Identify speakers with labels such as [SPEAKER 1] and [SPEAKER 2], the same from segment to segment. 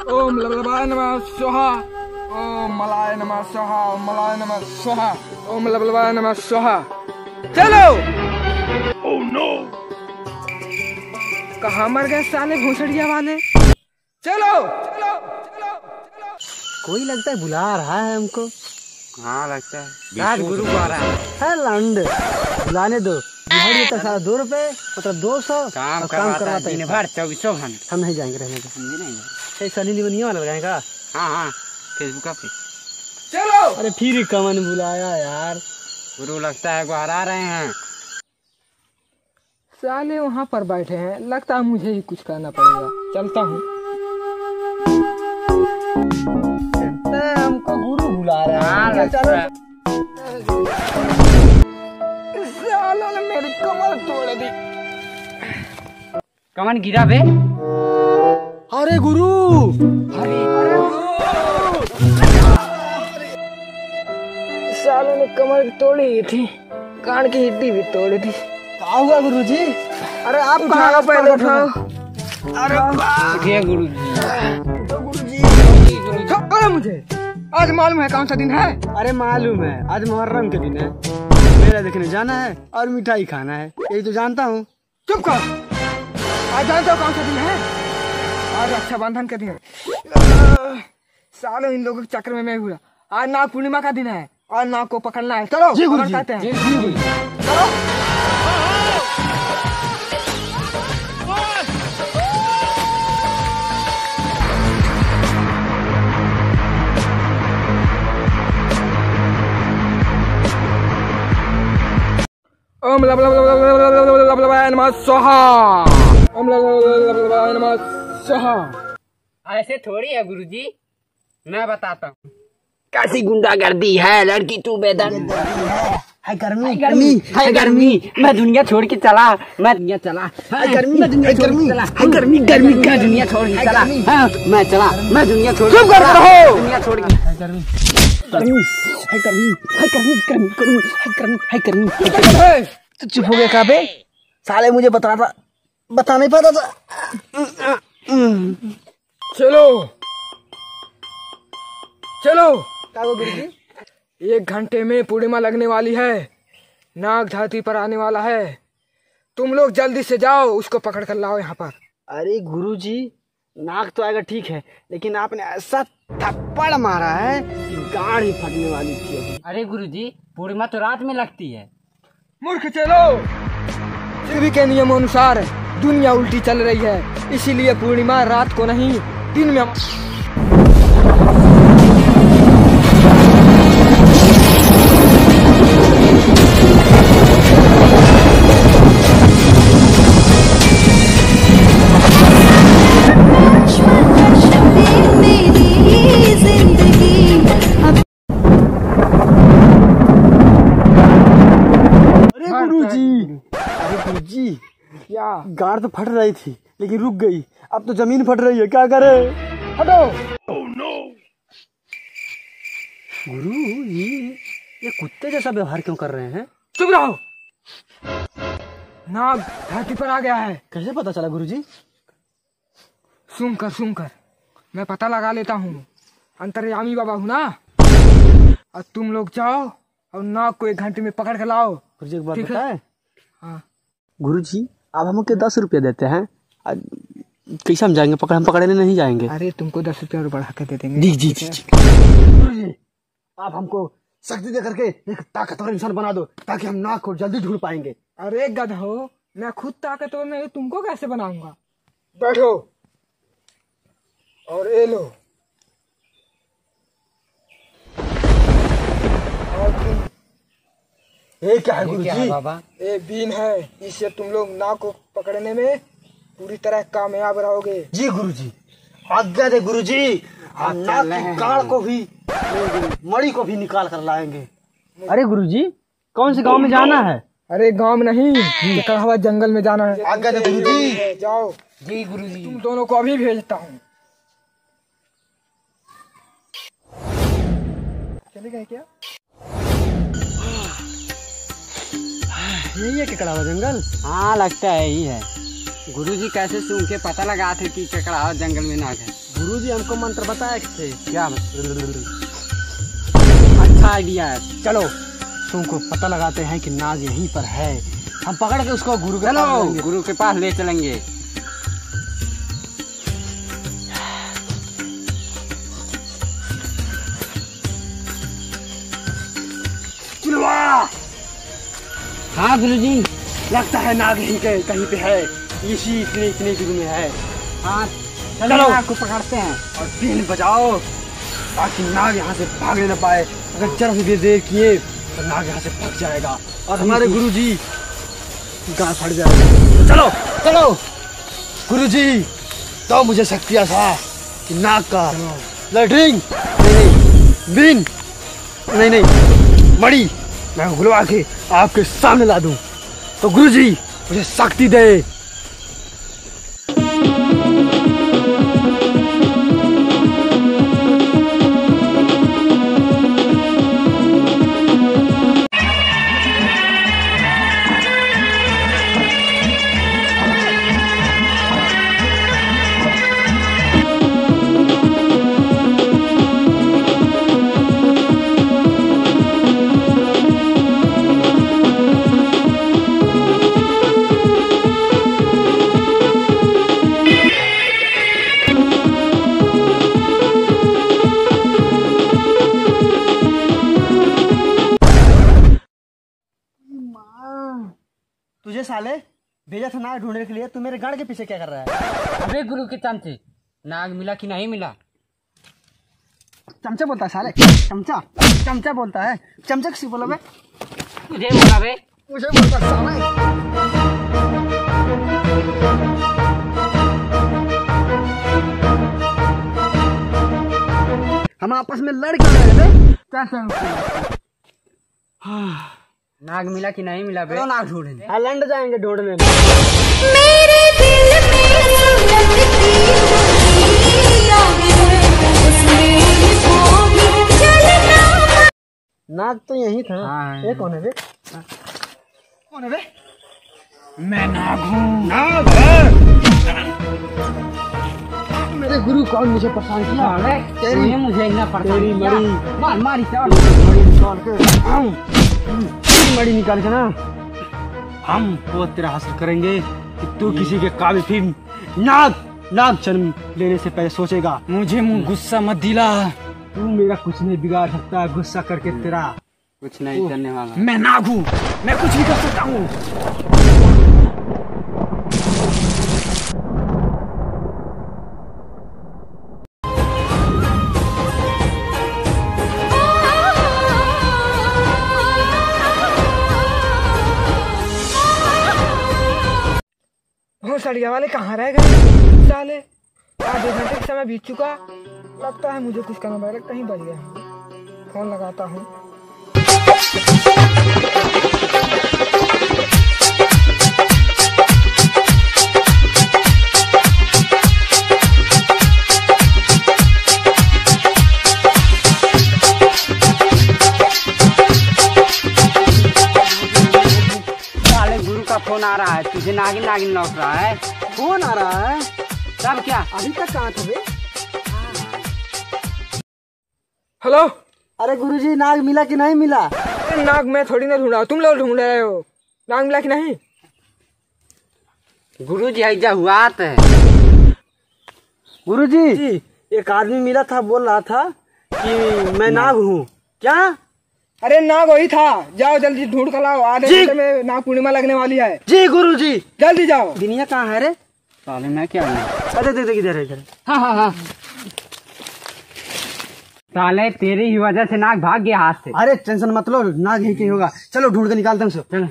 [SPEAKER 1] ओम लबलबाय नमः स्वाहा। ओम मलाय नमः स्वाहा। ओम मलाय नमः स्वाहा। ओम लबलबाय नमः स्वाहा। चलो। ओह नो, कहाँ मर गए साले भोसड़िया वाले। चलो चलो चलो चलो।
[SPEAKER 2] कोई लगता है बुला रहा है हमको।
[SPEAKER 1] हाँ लगता है
[SPEAKER 2] आज गुरु आ रहा है लंड। बुलाने दो। दिहाड़ी देता सारा 2 रुपए मतलब 200
[SPEAKER 1] काम
[SPEAKER 2] करवाता है।
[SPEAKER 1] भर 24 घंटे।
[SPEAKER 2] हम नहीं जाएंगे रहने को। नहीं सनी लिवनिया वाला लगाएगा।
[SPEAKER 1] हाँ हाँ फेसबुक पे। चलो।
[SPEAKER 2] अरे फिर कमन बुलाया यार।
[SPEAKER 1] गुरु लगता है को हरा रहे हैं। साले वहाँ पर बैठे हैं, लगता है मुझे ही कुछ करना पड़ेगा। चलता हूँ।
[SPEAKER 2] हमको गुरु बुला रहा है।
[SPEAKER 1] चलो। सालों ने मेरी कमर तोड़ दी। कमर गिरा बे।
[SPEAKER 2] अरे गुरु।
[SPEAKER 1] सालों ने कमर तोड़ी थी, कान की हड्डी भी तोड़ी थी।
[SPEAKER 2] क्या हुआ गुरुजी?
[SPEAKER 1] अरे आप कहाँ पहले उठाओ। अरे गुरुजी छोड़ो मुझे। आज मालूम है कौन सा दिन है?
[SPEAKER 2] अरे मालूम है, आज मुहर्रम के दिन है। मेला देखने जाना है और मिठाई खाना है, यही तो जानता हूँ।
[SPEAKER 1] चुप कर। आज जानते हो कौन सा दिन है? आज रक्षाबंधन का दिन है। सालों इन लोगों के चक्कर में मैं हुआ। आज नाग पूर्णिमा का दिन है और नाग को पकड़ना है। चलो
[SPEAKER 2] जी गुरुजी।
[SPEAKER 1] चलो। ओम लबलबाय नमः स्वाहा। ओम लबलबाय नमः स्वाहा।
[SPEAKER 3] ऐसे थोड़ी है गुरुजी, मैं बताता हूँ
[SPEAKER 1] कैसी गुंडागर्दी है। लड़की तू बेदर्द
[SPEAKER 2] है गर्मी
[SPEAKER 3] है गर्मी। मैं दुनिया छोड़ के चला। मैं दुनिया चला।
[SPEAKER 2] गर्मी
[SPEAKER 3] मैं दुनिया छोड़ के चला। है गर्मी गर्मी का दुनिया छोड़ के चला। हाँ, मैं चला। मैं दुनिया छोड़ के चला। दुनिया छोड़ के
[SPEAKER 2] है गर्मी है गर्मी है गर्मी गर्मी गर्मी है गर्मी है गर्मी। तो चुप हो गया काबे। साले मुझे बता नहीं पाता था।
[SPEAKER 1] चलो चलो। गुरुजी 1 घंटे में पूर्णिमा लगने वाली है। नाग धरती पर आने वाला है। तुम लोग जल्दी से जाओ, उसको पकड़ कर लाओ यहाँ पर।
[SPEAKER 2] अरे गुरुजी, नाग तो आएगा ठीक है, लेकिन आपने ऐसा थप्पड़ मारा है कि गाड़ ही फटने वाली थी अभी।
[SPEAKER 3] अरे गुरुजी, पूर्णिमा तो रात में लगती है।
[SPEAKER 1] मूर्ख चलो। शिव के नियम अनुसार दुनिया उल्टी चल रही है, इसीलिए पूर्णिमा रात को नहीं दिन में।
[SPEAKER 2] अरे गुरुजी,
[SPEAKER 1] क्या
[SPEAKER 2] गाड़ तो फट रही थी लेकिन रुक गई। अब तो जमीन फट रही है, क्या करे?
[SPEAKER 1] हटो।
[SPEAKER 2] गुरु ये कुत्ते जैसा व्यवहार क्यों कर रहे हैं?
[SPEAKER 1] चुप रहो। नाग धरती पर आ गया है।
[SPEAKER 2] कैसे पता चला गुरुजी?
[SPEAKER 1] सुनकर मैं पता लगा लेता हूँ। अंतर्यामी बाबा हूँ ना। और तुम लोग जाओ और नाग को 1 घंटे में पकड़ कर लाओ।
[SPEAKER 2] गुरुजी एक बात
[SPEAKER 1] ठीक है?
[SPEAKER 2] बताएं?
[SPEAKER 1] हाँ।
[SPEAKER 2] गुरुजी आप हमको 10 रुपया देते हैं, कैसे हम जाएंगे? हम पकड़ने नहीं जाएंगे।
[SPEAKER 1] अरे तुमको 10 रुपया और बढ़ा के दे देंगे।
[SPEAKER 2] जी गुरुजी, आप हमको शक्ति दे करके एक ताकतवर इंसान बना दो, ताकि हम नाग को जल्दी ढूंढ पाएंगे।
[SPEAKER 1] अरे गधो, मैं खुद ताकतवर नहीं, तुमको कैसे बनाऊंगा? बैठो और ये लो।
[SPEAKER 2] ये क्या है गुरुजी?
[SPEAKER 3] बाबा,
[SPEAKER 1] ये बीन है, इससे तुम लोग नाग को पकड़ने में पूरी तरह कामयाब रहोगे।
[SPEAKER 2] जी गुरुजी, आज्ञा दे गुरुजी। हम नाग की गाड़ को भी, मणि को भी निकाल कर लाएंगे। अरे गुरुजी, कौन से गांव में जाना है?
[SPEAKER 1] अरे गांव में नहीं, निकला हुआ जंगल में जाना है।
[SPEAKER 2] आज्ञा दे गुरुजी।
[SPEAKER 1] जाओ।
[SPEAKER 3] जी गुरुजी।
[SPEAKER 1] तुम दोनों को अभी भेजता हूँ। चले गए क्या?
[SPEAKER 2] यही है केकड़ा हुआ जंगल?
[SPEAKER 3] हाँ लगता है यही है। गुरुजी कैसे सूंघ के पता लगा थे कि ककड़ाहा जंगल में नाग है?
[SPEAKER 2] गुरुजी हमको मंत्र बताए थे।
[SPEAKER 3] क्या अच्छा आइडिया है।
[SPEAKER 2] चलो तुमको पता लगाते हैं कि नाग यहीं पर है। हम पकड़ के उसको गुरु के
[SPEAKER 3] चलो
[SPEAKER 2] पास ले जाएंगे।
[SPEAKER 3] गुरु के पास ले चलेंगे।
[SPEAKER 2] चिलवा।
[SPEAKER 3] हाँ गुरुजी।
[SPEAKER 2] लगता है नाग यहीं कहीं पे है। इसी इतने दूर में है।
[SPEAKER 3] हाँ
[SPEAKER 2] चलो।
[SPEAKER 3] नाग को पकड़ते हैं।
[SPEAKER 2] और बीन बजाओ ताकि नाग यहाँ से भागने न पाए। अगर जरा भी देर किए तो नाग यहाँ से भाग जाएगा और हमारे गुरुजी गाल फट जाएगा। तो चलो चलो गुरुजी, तो मुझे शक्ति ऐसा कि नाग का लैट्रिन नहीं बीन नहीं मणि मैं गुलवा के आपके सामने ला दूं। तो गुरुजी मुझे शक्ति दे। तुझे साले भेजा था नाग ढूंढने के लिए, तू मेरे गाड़ के पीछे क्या कर रहा है?
[SPEAKER 3] अबे गुरु के चमचे, नाग मिला कि नहीं मिला?
[SPEAKER 2] चमचा बोलता है साले। चमचा चमचा बोलता है। चमचा किसी बोला बे?
[SPEAKER 3] तुझे बोला बे?
[SPEAKER 2] मुझे बोलता साले। हम आपस में लड़ क्यों रहे थे?
[SPEAKER 3] नाग मिला कि नहीं मिला बे?
[SPEAKER 2] नाग ढूंढेंगे। लंड जाएंगे ढूंढने में।
[SPEAKER 4] मेरे दिल में सुलगती हुई आग है, उसमें वो भी जलना।
[SPEAKER 2] नाग तो यही था।
[SPEAKER 3] हाँ।
[SPEAKER 2] ये कौन है बे? कौन है बे? मैं नाग हूँ। नाग है। मेरे गुरु कौन मुझे परेशान किया?
[SPEAKER 3] तेरी मुझे इतना परेशान
[SPEAKER 2] तेरी
[SPEAKER 3] किया।
[SPEAKER 2] मणि।
[SPEAKER 3] मार मार इसे और।
[SPEAKER 2] मणि निकाल के मणि निकाल के ना हम वो तेरा हासिल करेंगे कि तू किसी के काबिल फिर नाग जन्म लेने से पहले सोचेगा।
[SPEAKER 3] मुझे गुस्सा मत दिला।
[SPEAKER 2] तू मेरा कुछ नहीं बिगाड़ सकता गुस्सा करके तेरा।
[SPEAKER 3] कुछ नहीं करने वाला।
[SPEAKER 2] मैं नाग हूँ, मैं कुछ भी कर सकता हूँ।
[SPEAKER 1] सड़िया वाले कहाँ रह गए साले? आधे घंटे का समय बीत चुका। लगता है मुझे कुछ करना पड़ेगा। कहीं बच गया। फोन लगाता हूँ।
[SPEAKER 3] फोन आ रहा है, तुझे नागिन नागिन लौट रहा है।
[SPEAKER 2] कौन आ रहा है?
[SPEAKER 3] तब क्या?
[SPEAKER 2] अभी तक कहाँ थे बे?
[SPEAKER 1] हेलो।
[SPEAKER 2] अरे गुरुजी नाग मिला कि नहीं मिला?
[SPEAKER 1] नाग मैं थोड़ी ना ढूंढा, तुम लोग ढूंढ रहे हो। नाग मिला कि नहीं?
[SPEAKER 3] गुरुजी हैजा हुआ है।
[SPEAKER 2] गुरुजी एक आदमी मिला था, बोल रहा था कि मैं नाग हूँ। क्या?
[SPEAKER 1] अरे नाग वही था। जाओ जल्दी ढूंढ कर लाओ। आधे घंटे में नाग पूर्णिमा लगने वाली है।
[SPEAKER 2] जी गुरुजी।
[SPEAKER 1] जल्दी जाओ।
[SPEAKER 2] दुनिया कहाँ है रे?
[SPEAKER 3] साले मैं क्या हूँ?
[SPEAKER 2] अरे दे इधर इधर।
[SPEAKER 3] हाँ हाँ हाँ। साले तेरी ही वजह से नाग भाग गया हाथ से।
[SPEAKER 2] अरे टेंशन मत लो, नाग यहीं कहीं होगा। चलो ढूंढ के निकालते हैं उसे।
[SPEAKER 3] चलो।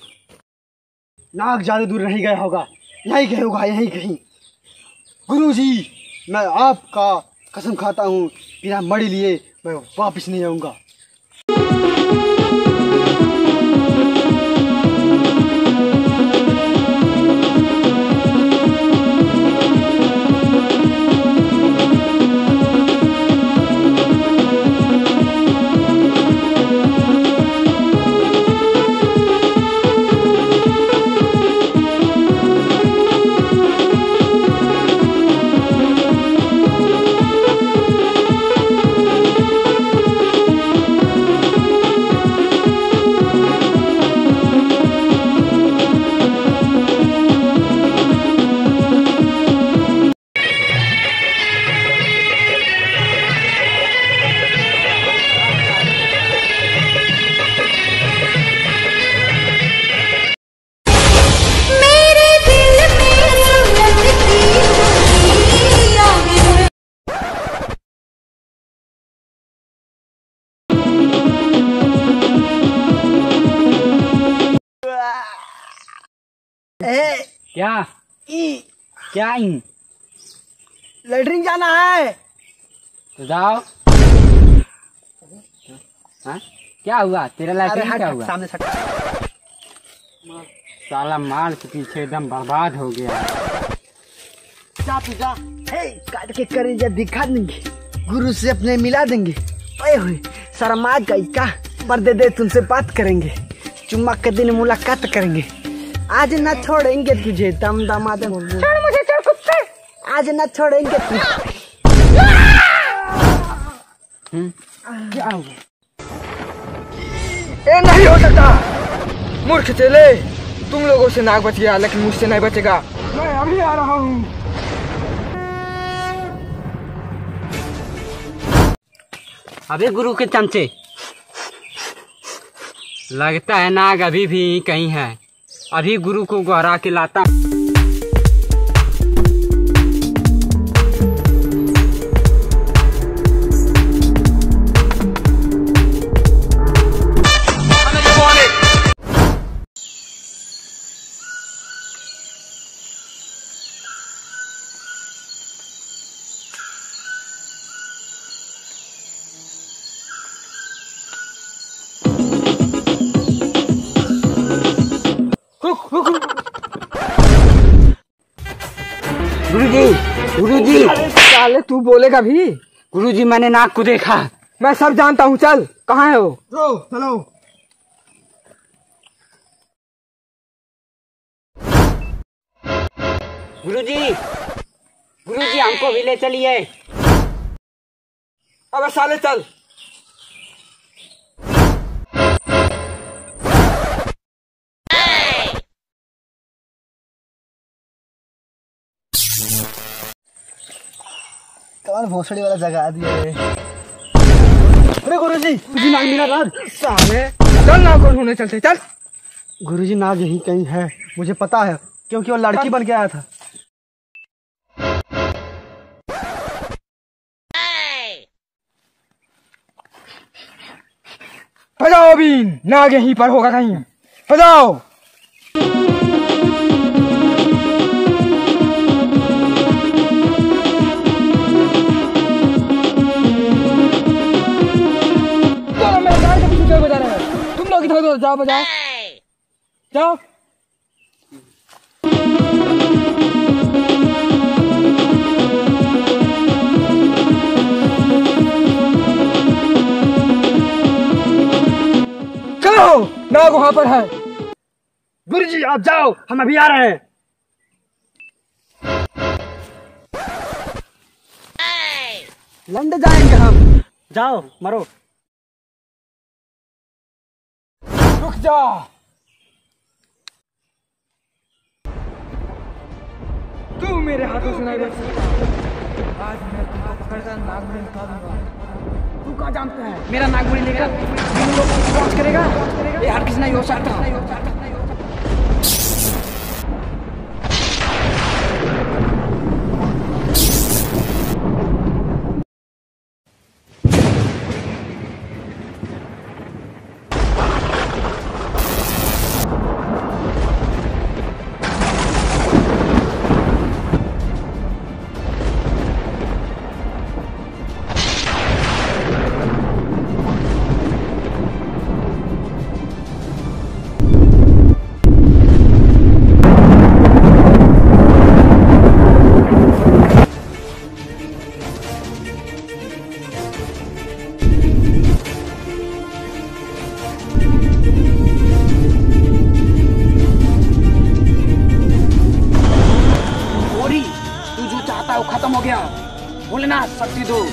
[SPEAKER 2] नाग ज्यादा दूर नहीं गया होगा, यहीं कहीं होगा, यहीं कहीं। गुरुजी मैं आपका कसम खाता हूँ, बिना मड़ी लिए मैं वापिस नहीं आऊंगा।
[SPEAKER 3] क्या क्या इन
[SPEAKER 1] लेटरिन जाना है।
[SPEAKER 3] तो जाओ। हाँ क्या हुआ तेरा लैट्रिन क्या हुआ?
[SPEAKER 1] सामने
[SPEAKER 3] साला माल के पीछे एकदम बर्बाद हो गया।
[SPEAKER 1] जा तू जा। काट के करेंगे दिखा देंगे, गुरु से अपने मिला देंगे। ओए होए शर्मा गई का, पर्दे दे तुमसे बात करेंगे, चुम्मा के दिन मुलाकात करेंगे। आज न छोड़ेंगे तुझे दम दमाद, छोड़ मुझे छोड़ कुत्ते, आज न छोड़ेंगे तुझे।
[SPEAKER 3] क्या हुआ?
[SPEAKER 1] ए नहीं हो सकता मूर्ख चेले, तुम लोगों से नाग बच गया लेकिन मुझसे नहीं बचेगा। मैं अभी आ रहा हूँ।
[SPEAKER 3] अबे गुरु के चमचे, लगता है नाग अभी भी कहीं है। अभी गुरु को गहरा के लाता। गुरुजी
[SPEAKER 1] साले तू बोलेगा भी?
[SPEAKER 3] गुरुजी मैंने नाग को देखा।
[SPEAKER 1] मैं सब जानता हूँ, चल कहाँ है वो? चलो।
[SPEAKER 3] गुरुजी हमको भी ले चलिए।
[SPEAKER 1] अबे साले चल। कौन भोसड़ी वाला जगह दिया है? अरे गुरुजी नाग मिला नाग। साले चल नाग को ढूंढने चलते, चल। गुरुजी नाग यहीं कहीं है, मुझे पता है क्योंकि वो लड़की बन के आया था। बजाओ बीन, नाग यहीं पर होगा कहीं, बजाओ। बजा रहे हैं तुम लोग, इधर जाओ बजाओ, जाओ। चलो नाग वहां पर है। गुरुजी आप जाओ, हम अभी आ रहे हैं। लंड जाएंगे हम, जाओ मरो। रुक जा। तू मेरे हाथों से नहीं बच सकता। आज मैं तुमको पकड़कर नागमणि निकाल दूंगा। तू क्या जानता है मेरा नागमणि लेकर पहुंच करेगा? ये हर किसी नहीं हो सकता। खत्म हो गया, भोलेनाथ शक्ति दो।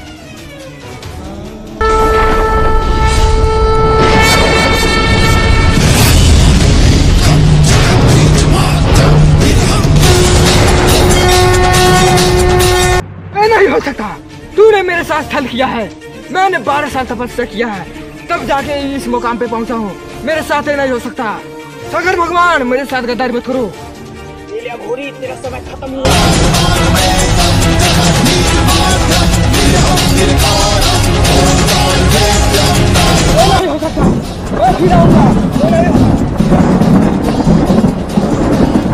[SPEAKER 1] नहीं हो सकता, तूने मेरे साथ छल किया है। मैंने 12 साल तपस्या किया है, तब जाके इस मुकाम पे पहुंचा हूँ। मेरे साथ नहीं हो सकता। शंकर भगवान मेरे साथ गद्दारी मत करो। घोड़ी तेरा समय खत्म हुआ। नहीं हो सकता, मैं फिर आऊंगा।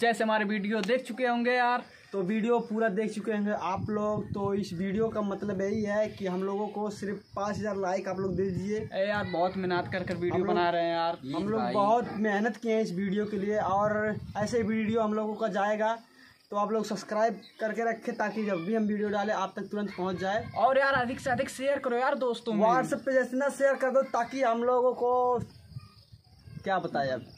[SPEAKER 5] अच्छे से हमारे वीडियो देख चुके होंगे यार।
[SPEAKER 2] तो वीडियो पूरा देख चुके होंगे आप लोग। तो इस वीडियो का मतलब यही है कि हम लोगों को सिर्फ 5000 लाइक आप लोग दे दीजिए।
[SPEAKER 5] ए यार बहुत मेहनत कर वीडियो बना रहे हैं यार।
[SPEAKER 2] हम लोग बहुत मेहनत किए हैं इस वीडियो के लिए, और ऐसे वीडियो हम लोगों का जाएगा। तो आप लोग सब्सक्राइब करके रखें ताकि जब भी हम वीडियो डालें आप तक तुरंत पहुंच जाए।
[SPEAKER 5] और यार अधिक से अधिक शेयर करो यार दोस्तों में।
[SPEAKER 2] व्हाट्सएप पे जैसे ना शेयर कर दो ताकि हम लोगों को क्या बताएं अब।